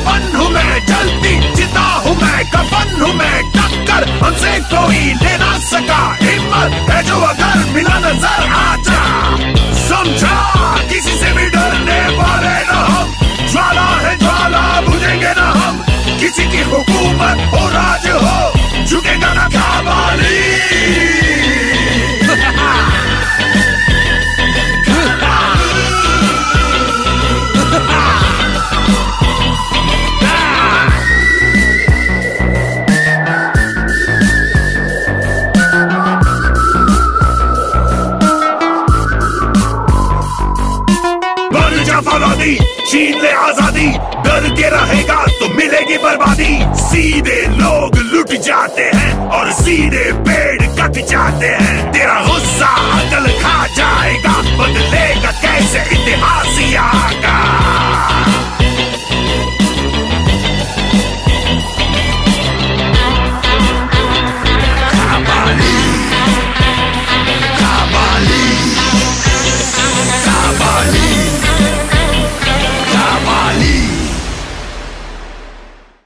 पवन हूँ मैं, जलती चिता हूँ मैं, कफन हूँ मैं, टक्कर हमसे कोई ले ना सका। हिम्मत है जो अगर मिला नजर आजा, समझा किसी से भी डरने वाले न हम। ज्वाला है ज्वाला, बुझेंगे न हम, किसी की हुकूमत हो राज हो, झुकेगा न क्या वाली। फौलादी छीन ले आजादी, डर के रहेगा तो मिलेगी बर्बादी। सीधे लोग लुट जाते हैं और सीधे पेड़ कट जाते हैं। तेरा गुस्सा अकल खा जाएगा, बदलेगा कैसे